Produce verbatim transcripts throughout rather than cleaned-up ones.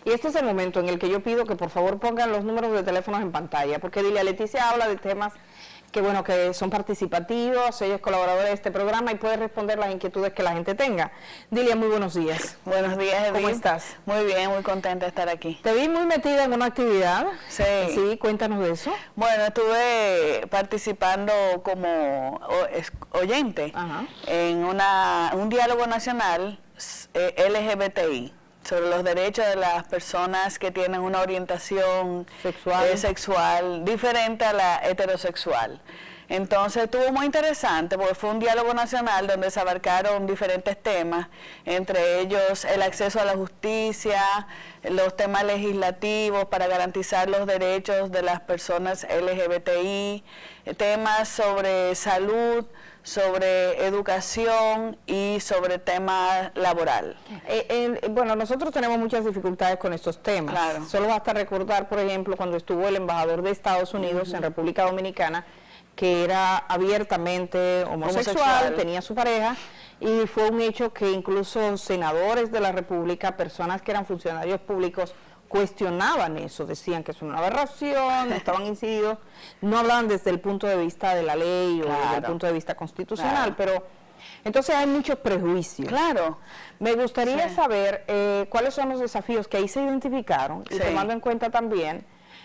Y este es el momento en el que yo pido que por favor pongan los números de teléfonos en pantalla, porque Dilia Leticia habla de temas que bueno, que son participativos, ella es colaboradora de este programa y puede responder las inquietudes que la gente tenga. Dilia, muy buenos días. Buenos días, Edith. ¿Cómo estás? Muy bien, muy contenta de estar aquí. Te vi muy metida en una actividad. Sí. Sí, cuéntanos de eso. Bueno, estuve participando como oyente Ajá. en una, un diálogo nacional eh, L G B T I. Sobre los derechos de las personas que tienen una orientación sexual, eh, sexual diferente a la heterosexual. Entonces estuvo muy interesante porque fue un diálogo nacional donde se abarcaron diferentes temas, entre ellos el acceso a la justicia, los temas legislativos para garantizar los derechos de las personas L G B T I, temas sobre salud, sobre educación y sobre tema laboral. Eh, eh, bueno, nosotros tenemos muchas dificultades con estos temas. Claro. Solo basta recordar, por ejemplo, cuando estuvo el embajador de Estados Unidos uh-huh. en República Dominicana, que era abiertamente homosexual, homosexual, tenía su pareja, y fue un hecho que incluso senadores de la República, personas que eran funcionarios públicos, cuestionaban eso, decían que es una aberración, estaban incididos, no hablaban desde el punto de vista de la ley claro. o desde el punto de vista constitucional, claro. pero entonces hay muchos prejuicios. Claro. Me gustaría sí. saber eh, cuáles son los desafíos que ahí se identificaron y sí. tomando en cuenta también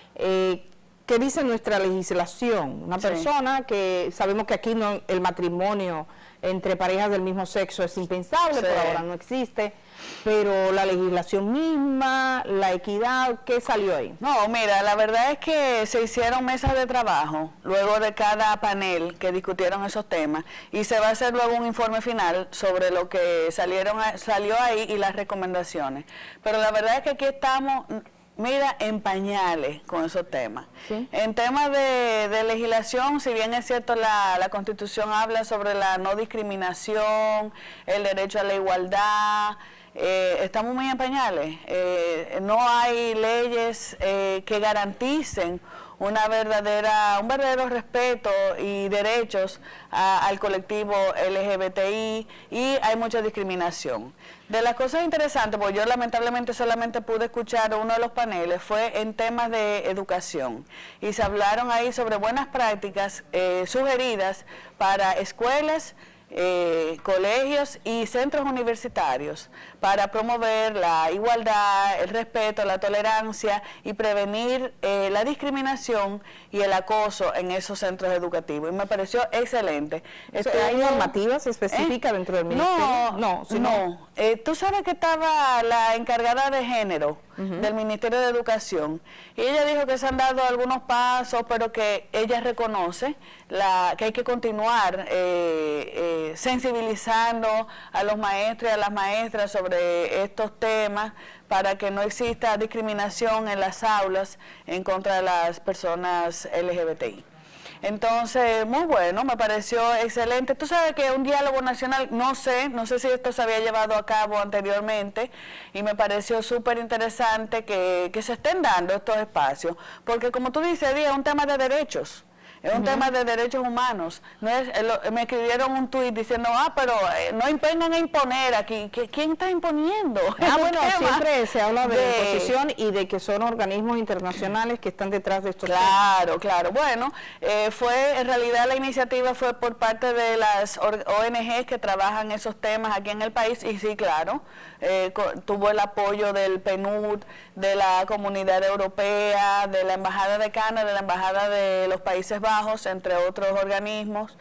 eh, qué dice nuestra legislación. Una persona sí. que sabemos que aquí no, el matrimonio entre parejas del mismo sexo es impensable, sí. por ahora no existe, pero la legislación misma, la equidad, ¿qué salió ahí? No, mira, la verdad es que se hicieron mesas de trabajo luego de cada panel que discutieron esos temas y se va a hacer luego un informe final sobre lo que salieron salió ahí y las recomendaciones. Pero la verdad es que aquí estamos, mira, en pañales con esos temas. ¿Sí? En temas de, de legislación, si bien es cierto la, la Constitución habla sobre la no discriminación, el derecho a la igualdad, eh, estamos muy en pañales. Eh, no hay leyes eh, que garanticen una verdadera, un verdadero respeto y derechos a, al colectivo L G B T I y hay mucha discriminación. De las cosas interesantes, porque yo lamentablemente solamente pude escuchar uno de los paneles, fue en temas de educación y se hablaron ahí sobre buenas prácticas eh, sugeridas para escuelas, Eh, colegios y centros universitarios para promover la igualdad, el respeto, la tolerancia y prevenir eh, la discriminación y el acoso en esos centros educativos. Y me pareció excelente. O sea, ¿hay normativas específicas ¿Eh? dentro del ministerio? No, no. Si no. no. Eh, tú sabes que estaba la encargada de género uh-huh. del Ministerio de Educación y ella dijo que se han dado algunos pasos, pero que ella reconoce la, que hay que continuar eh, eh, sensibilizando a los maestros y a las maestras sobre estos temas para que no exista discriminación en las aulas en contra de las personas L G B T I. Entonces, muy bueno, me pareció excelente. Tú sabes que un diálogo nacional, no sé, no sé si esto se había llevado a cabo anteriormente y me pareció súper interesante que, que se estén dando estos espacios, porque como tú dices, Edith, es un tema de derechos. Es un uh-huh. tema de derechos humanos. No es, el, me escribieron un tuit diciendo, ah, pero eh, no vengan a imponer aquí. ¿Quién está imponiendo? Ah, bueno, siempre se habla de, de imposición y de que son organismos internacionales que están detrás de estos claro, temas. Claro, claro. Bueno, eh, fue, en realidad la iniciativa fue por parte de las O N Ges que trabajan esos temas aquí en el país y sí, claro, eh, tuvo el apoyo del P N U D, de la Comunidad Europea, de la Embajada de Canadá, de la Embajada de los Países Bajos, entre otros organismos,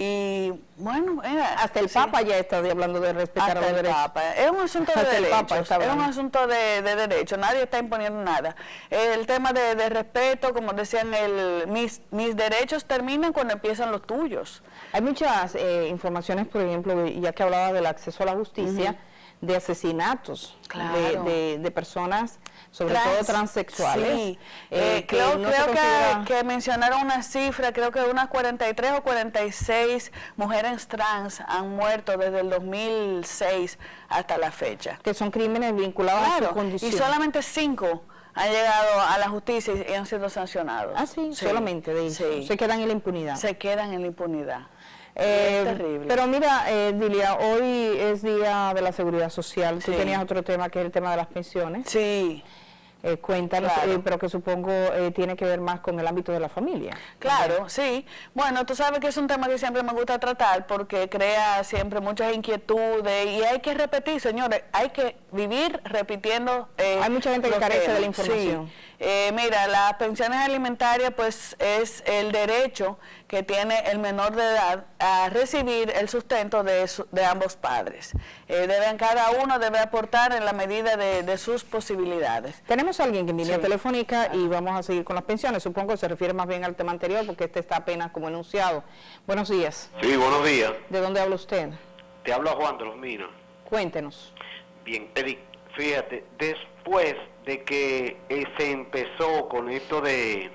y bueno, mira, hasta el sí. Papa ya está hablando de respetar hasta los el derechos. Papa. Es un asunto de derechos, es un asunto de, de derechos, nadie está imponiendo nada. El tema de, de respeto, como decían, el, mis, mis derechos terminan cuando empiezan los tuyos. Hay muchas eh, informaciones, por ejemplo, ya que hablaba del acceso a la justicia, uh-huh. de asesinatos claro. de, de, de personas, sobre Trans, todo transexuales. Sí. Eh, eh, creo que, no creo considera... que, que mencionaron una cifra, creo que unas cuarenta y tres o cuarenta y seis mujeres trans han muerto desde el dos mil seis hasta la fecha. Que son crímenes vinculados claro, a su condición. Y solamente cinco han llegado a la justicia y han sido sancionados. Ah, sí, sí. solamente de eso. Sí. Se quedan en la impunidad. Se quedan en la impunidad. Eh, es terrible. Pero mira, eh, Dilia, hoy es Día de la Seguridad Social. Sí. Tú tenías otro tema que es el tema de las pensiones. Sí. Eh, cuéntanos, claro. eh, pero que supongo eh, tiene que ver más con el ámbito de la familia. Claro, ¿Okay? sí. Bueno, tú sabes que es un tema que siempre me gusta tratar porque crea siempre muchas inquietudes y hay que repetir, señores, hay que vivir repitiendo. Eh, hay mucha gente que carece temas. de la información. Sí. Eh, mira, las pensiones alimentarias pues es el derecho que tiene el menor de edad a recibir el sustento de, su, de ambos padres. Eh, deben, cada uno debe aportar en la medida de, de sus posibilidades. Tenemos a alguien que en línea sí. telefónica y vamos a seguir con las pensiones. Supongo que se refiere más bien al tema anterior porque este está apenas como enunciado. Buenos días. Sí, buenos días. ¿De dónde habla usted? Te habla Juan de los Minas. Cuéntenos. Bien, Edith, fíjate, después de que eh, se empezó con esto de,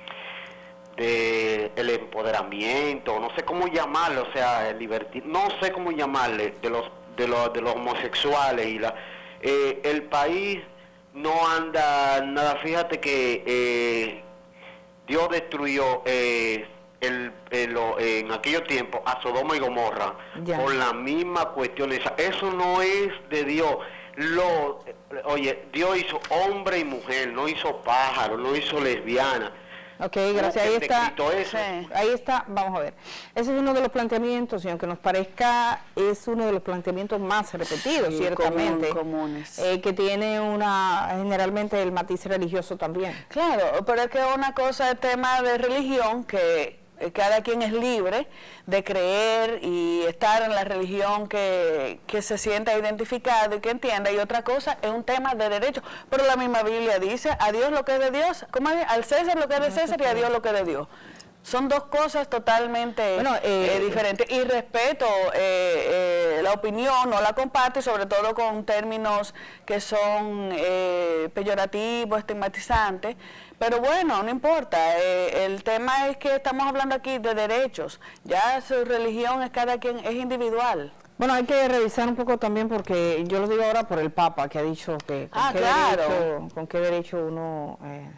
de el empoderamiento, no sé cómo llamarlo, o sea, el liberti, no sé cómo llamarle, de los de los de los homosexuales y la eh, el país no anda nada. Fíjate que eh, Dios destruyó eh, el, el, en aquellos tiempos a Sodoma y Gomorra ya. por la misma cuestión. Eso no es de Dios. Lo, oye, Dios hizo hombre y mujer, no hizo pájaro, no hizo lesbiana. Ok, gracias. Ahí está, sí. ahí está, vamos a ver. Ese es uno de los planteamientos, y aunque nos parezca, es uno de los planteamientos más repetidos, sí, ciertamente, común, comunes. Eh, que tiene una, generalmente el matiz religioso también. Claro, pero es que una cosa es tema de religión, que cada quien es libre de creer y estar en la religión que, que se sienta identificado y que entienda, y otra cosa es un tema de derecho, pero la misma Biblia dice, a Dios lo que es de Dios, ¿cómo es? Al César lo que es de César y a Dios lo que es de Dios. Son dos cosas totalmente bueno, eh, eh, diferentes, y respeto eh, eh, la opinión, no la comparto, y sobre todo con términos que son eh, peyorativos, estigmatizantes, pero bueno, no importa, eh, el tema es que estamos hablando aquí de derechos, ya su religión es cada quien, es individual. Bueno, hay que revisar un poco también, porque yo lo digo ahora por el Papa, que ha dicho que con, ah, qué, claro. derecho, con qué derecho uno... Eh,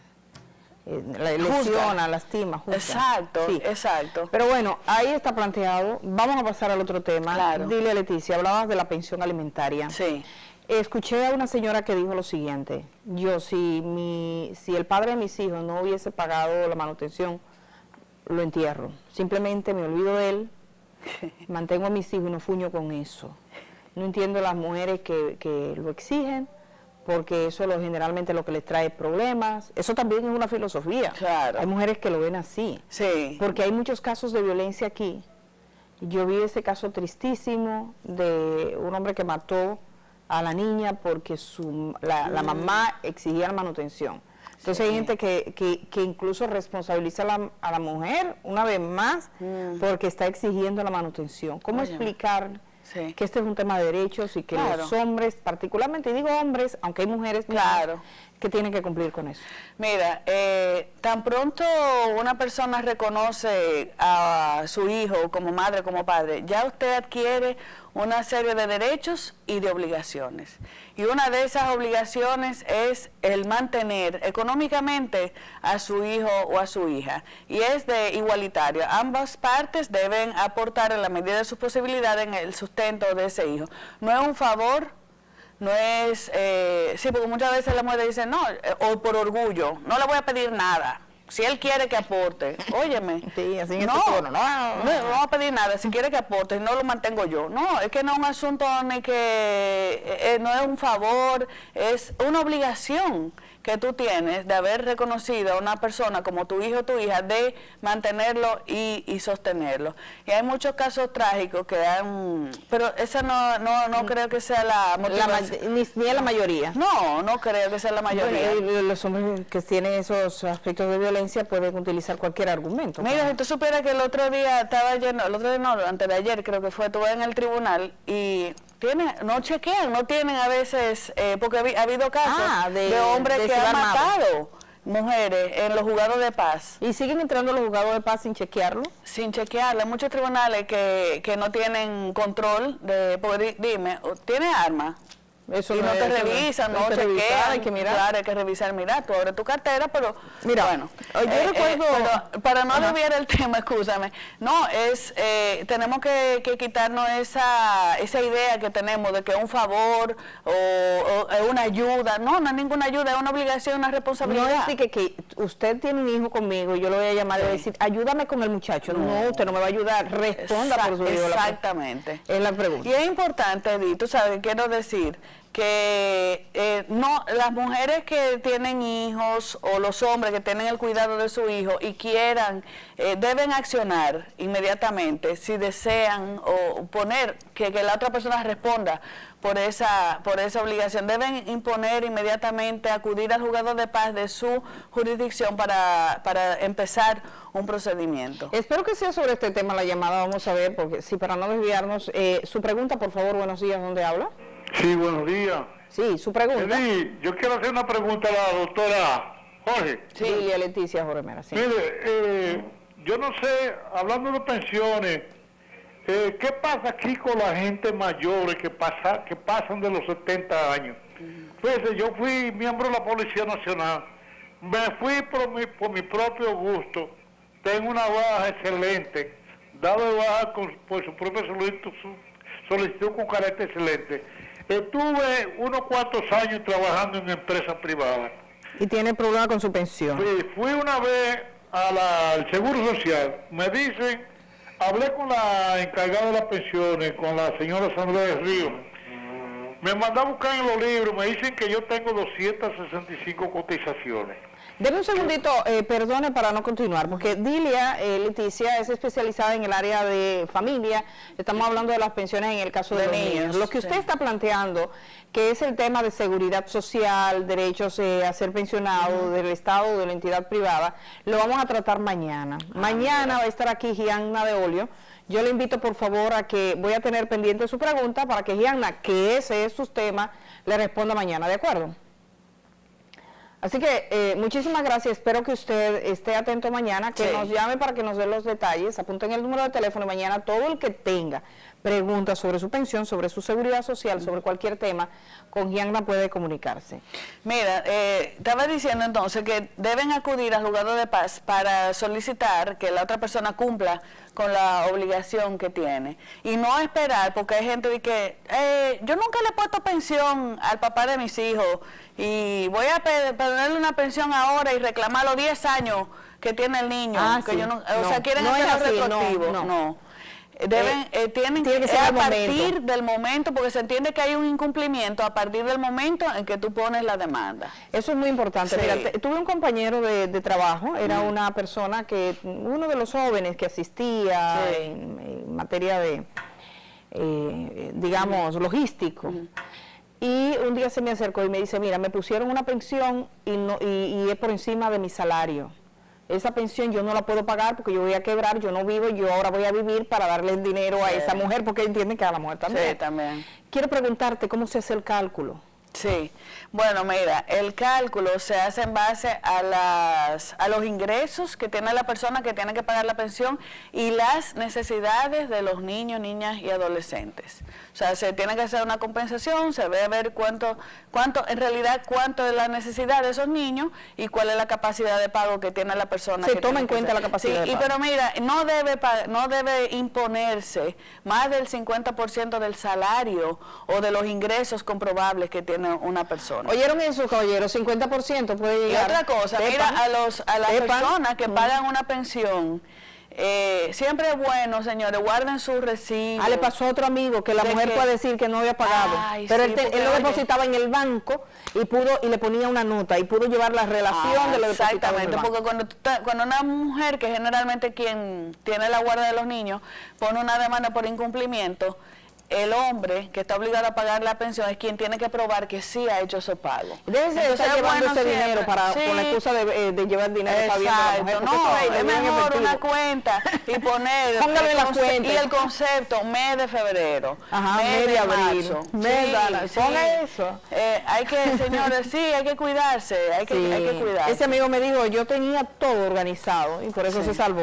Eh, la lesiona, lastima, juzga. Exacto, sí. exacto. Pero bueno, ahí está planteado. Vamos a pasar al otro tema. Claro. Dile, Leticia, hablabas de la pensión alimentaria. Sí. Escuché a una señora que dijo lo siguiente: yo, si mi, si el padre de mis hijos no hubiese pagado la manutención, lo entierro. Simplemente me olvido de él, mantengo a mis hijos y no fuño con eso. No entiendo las mujeres que, que lo exigen, porque eso lo, generalmente lo que les trae problemas. Eso también es una filosofía. Claro. Hay mujeres que lo ven así. Sí. Porque hay muchos casos de violencia aquí. Yo vi ese caso tristísimo de un hombre que mató a la niña porque su, la, mm. la mamá exigía la manutención. Entonces sí. hay gente que, que, que incluso responsabiliza a la, a la mujer, una vez más, mm. porque está exigiendo la manutención. ¿Cómo Oye. explicar... Sí. que este es un tema de derechos y que claro. los hombres, particularmente, y digo hombres, aunque hay mujeres claro. que tienen que cumplir con eso? Mira, eh, tan pronto una persona reconoce a su hijo como madre, como padre, ya usted adquiere una serie de derechos y de obligaciones. Y una de esas obligaciones es el mantener económicamente a su hijo o a su hija. Y es de igualitario. Ambas partes deben aportar en la medida de sus posibilidades en el sustento de ese hijo. No es un favor, no es... Eh, sí, porque muchas veces la mujer dice, no, eh, o por orgullo, no le voy a pedir nada. Si él quiere que aporte, óyeme, sí, así no, este tono, no, no, no va a pedir nada, si quiere que aporte, no lo mantengo yo. No, es que no es un asunto ni que, eh, no es un favor, es una obligación que tú tienes de haber reconocido a una persona como tu hijo o tu hija, de mantenerlo y, y sostenerlo. Y hay muchos casos trágicos que han, pero esa no, no, no creo que sea la motivación. La, ni, ni la mayoría. No, no creo que sea la mayoría. Bueno, los hombres que tienen esos aspectos de violencia pueden utilizar cualquier argumento. Mira, ¿no? Si tú supieras que el otro día estaba lleno, el otro día no, antes de ayer creo que fue, estuve en el tribunal y... Tiene, no chequean, no tienen a veces, eh, porque ha habido casos ah, de, de hombres de que han matado mujeres en los juzgados de paz. ¿Y siguen entrando a los juzgados de paz sin chequearlo? Sin chequearlo. Hay muchos tribunales que, que no tienen control de, porque dime, ¿tiene arma? Eso y no, no te es, revisan, no, no, no chequean. revisar, hay que mirar. Claro, hay que revisar, mira, tú abres tu cartera, pero mira, bueno. yo eh, recuerdo... Eh, pero para no Ajá. desviar el tema, escúchame, no, es, eh, tenemos que, que quitarnos esa, esa idea que tenemos de que es un favor o, o es una ayuda. No, no es ninguna ayuda, es una obligación, una responsabilidad. No es de que, que usted tiene un hijo conmigo y yo lo voy a llamar y le voy a decir, ayúdame con el muchacho. No, no, usted no me va a ayudar, responda Exact, por su hijo. Exactamente. Es la pregunta. Y es importante, Edith, tú sabes, quiero decir que eh, no, las mujeres que tienen hijos o los hombres que tienen el cuidado de su hijo y quieran, eh, deben accionar inmediatamente si desean o poner que, que la otra persona responda por esa, por esa obligación. Deben imponer inmediatamente, acudir al juzgado de paz de su jurisdicción para, para empezar un procedimiento. Espero que sea sobre este tema la llamada, vamos a ver, porque sí, para no desviarnos, eh, su pregunta, por favor, buenos días, ¿dónde habla? Sí, buenos días. Sí, su pregunta. Edith, yo quiero hacer una pregunta a la doctora Jorge. Sí, Lilia Leticia Jorge Mera, sí. Mire, eh, yo no sé, hablando de pensiones, eh, ¿qué pasa aquí con la gente mayores que pasa, que pasan de los setenta años? Fíjese, yo fui miembro de la Policía Nacional, me fui por mi, por mi propio gusto, tengo una baja excelente, dado de baja con, por su propia solicitud, solicitud con carácter excelente. Estuve unos cuantos años trabajando en una empresa privada. Y tiene problema con su pensión. Fui, fui una vez a la, al Seguro Social, me dicen, hablé con la encargada de las pensiones, con la señora Sandra de Río, me mandó a buscar en los libros, me dicen que yo tengo doscientas sesenta y cinco cotizaciones. Deme un segundito, eh, perdone para no continuar, porque Dilia eh, Leticia es especializada en el área de familia, estamos hablando de las pensiones en el caso de, de los niños. niños. Lo que usted sí. está planteando, que es el tema de seguridad social, derechos eh, a ser pensionado uh-huh. del Estado o de la entidad privada, lo vamos a tratar mañana. Ah, mañana mira. va a estar aquí Gianna de Olio. Yo le invito por favor a que voy a tener pendiente su pregunta para que Gianna, que ese es su tema, le responda mañana, ¿de acuerdo? Así que eh, muchísimas gracias, espero que usted esté atento mañana, que sí. nos llame para que nos dé los detalles, apunten el número de teléfono y mañana todo el que tenga preguntas sobre su pensión, sobre su seguridad social, sobre cualquier tema, con Gianna puede comunicarse. Mira, eh, estaba diciendo entonces que deben acudir al juzgado de paz para solicitar que la otra persona cumpla con la obligación que tiene y no esperar, porque hay gente de que eh, yo nunca le he puesto pensión al papá de mis hijos y voy a pedirle una pensión ahora y reclamar los diez años que tiene el niño, ah, que sí. yo no, no, o sea, quieren no hacerlo así, retroactivo, no, no. no. Deben, eh, eh, tienen tiene que ser a al partir momento. del momento, porque se entiende que hay un incumplimiento a partir del momento en que tú pones la demanda. Eso es muy importante. Sí. Mira, te, tuve un compañero de, de trabajo, era mm. una persona que, uno de los jóvenes que asistía sí. en, en materia de, eh, digamos, mm. logístico. Mm. Y un día se me acercó y me dice, mira, me pusieron una pensión y, no, y, y es por encima de mi salario. Esa pensión yo no la puedo pagar porque yo voy a quebrar, yo no vivo, yo ahora voy a vivir para darle el dinero a sí. esa mujer, porque entienden que a la mujer también. Sí, también. Quiero preguntarte, ¿cómo se hace el cálculo? Sí, bueno, mira, el cálculo se hace en base a las a los ingresos que tiene la persona que tiene que pagar la pensión y las necesidades de los niños, niñas y adolescentes. O sea, se tiene que hacer una compensación, se ve a ver cuánto, cuánto, en realidad, cuánto es la necesidad de esos niños y cuál es la capacidad de pago que tiene la persona. Se que toma en cuenta la capacidad sí, de pago. Y pero mira, no debe, no debe imponerse más del cincuenta por ciento del salario o de los ingresos comprobables que tiene una persona. ¿Oyeron eso, caballeros? cincuenta por ciento puede llegar. Y otra cosa, Sepan. mira, a, los, a las Sepan. personas que mm. pagan una pensión, eh, siempre es bueno, señores, guarden sus recibos. Ah, le pasó a otro amigo que la mujer que, puede decir que no había pagado, ay, pero sí, él, te, él lo depositaba oye, en el banco y pudo y le ponía una nota y pudo llevar la relación ah, de lo depositado en el banco. Porque cuando, cuando una mujer, que generalmente quien tiene la guardia de los niños, pone una demanda por incumplimiento, el hombre que está obligado a pagar la pensión es quien tiene que probar que sí ha hecho esos pagos. Debe ser estar llevando bueno ese siempre. dinero para, sí. con la excusa de, de llevar dinero para bien a la mujer. No, es, es mejor una cuenta y poner Póngale la cuenta. Y el concepto, mes de febrero, Ajá, mes, mes de, de abril, marzo. mes sí, de sí. Ponga eso. Eh, hay que, señores, sí, hay que cuidarse, hay que, sí. hay que cuidarse. Ese amigo me dijo, yo tenía todo organizado y por eso sí. se salvó.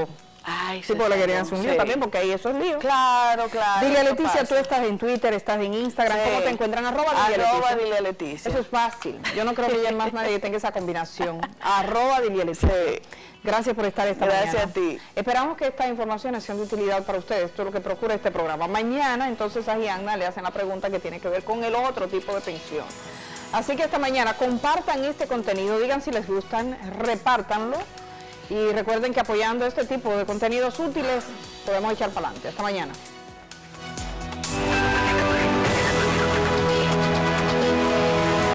Ay, sí, porque le querían hacer un lío sí. también, porque ahí eso es lío. Claro, claro. Dile Leticia, tú estás en Twitter, estás en Instagram, sí. ¿Cómo te encuentran? Arroba Dile Arroba Leticia. Dile Leticia. Eso es fácil. Yo no creo que haya más nadie que tenga esa combinación. Arroba Dile Leticia. Sí. Gracias por estar esta Gracias mañana. Gracias a ti. Esperamos que estas informaciones sean de utilidad para ustedes. Esto es lo que procura este programa. Mañana, entonces, a Gianna le hacen la pregunta que tiene que ver con el otro tipo de pensión. Así que esta mañana compartan este contenido, digan si les gustan, repártanlo y recuerden que apoyando este tipo de contenidos útiles podemos echar para adelante. Hasta mañana.